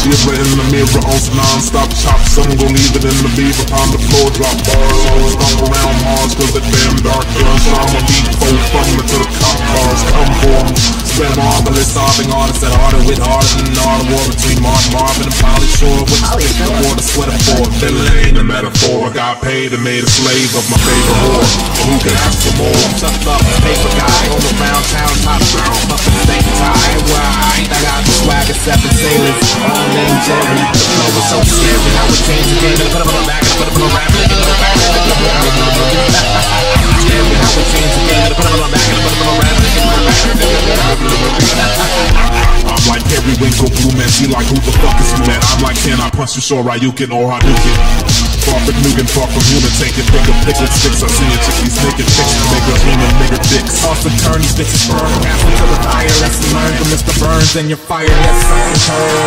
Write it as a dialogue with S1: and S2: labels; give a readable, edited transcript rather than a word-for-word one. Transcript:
S1: Shiver in the mirror on some non-stop chops. Some gon' leave it in the beaver upon the floor, drop bars. I'ma stomp around Mars cause that damn dark guns. I'ma beat folk from it till the cop cars come for 'em. Spend marvelous solving artists that harder with harder than all the war between Marvin and Polly Shore. With the stick before the sweater for it. That ain't a metaphor. I got paid and made a slave of my favorite whore. Who can ask for more? I'm tucked up, paper guy, all around town, top round, up in the same tie. Right, I got the swag of 7 sailors, all named Jerry. The flow was so scary, how it changed again. Put it on my back, put it on my rap, put it on my back, scary how it changed again. Put it on my back, put it on my rap, put it on my back. I'm like Harry Winkle, Blue Man, she like who the fuck is you, man? I'm like, can I punch you, sure Ryukin or Hadouken? Far from Nugan, far from human, taking bigger pickled sticks. I see a chickies naked pictures, bigger human, bigger dicks. Toss and turn, these bitches burn, pass into the fire. Lesson learned from Mr. Burns and your fire, yes, I heard.